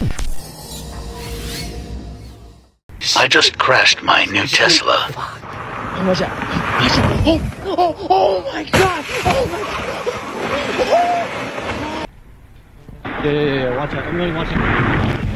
I just crashed my new Tesla. Watch out. Watch out. Oh my god. Oh my god. Yeah. Watch out. I'm really watching.